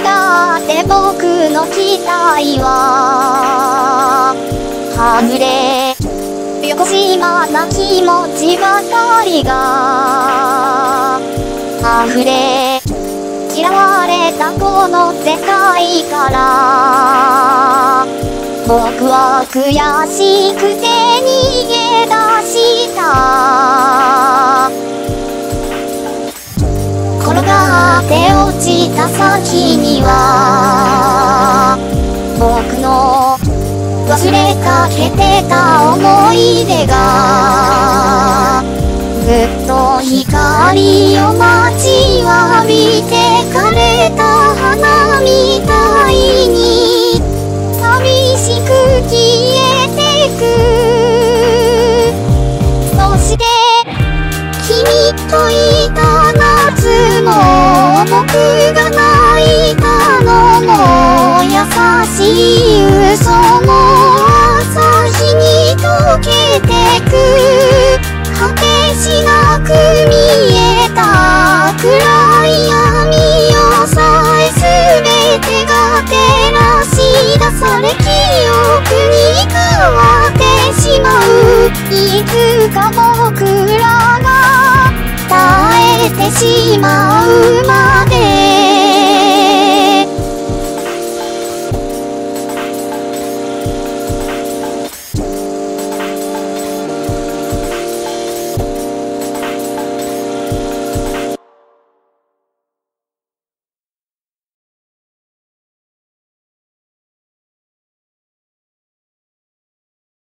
がって僕の期待は外れ、よこしまな気持ちばかりが溢れ、嫌われたこの世界から僕は悔しくて逃げ出した。転がって落ちた先には僕の忘れかけてた思い出がずっと光を待ちわびて枯れた花みたいに寂しく消えてく。そして君といた夏も僕が泣いたのも優しい嘘も朝日に溶けてく。果てしなく見えた暗い闇をさえ全てが照らし出され記憶に変わってしまう。いつか僕らが耐えてしまう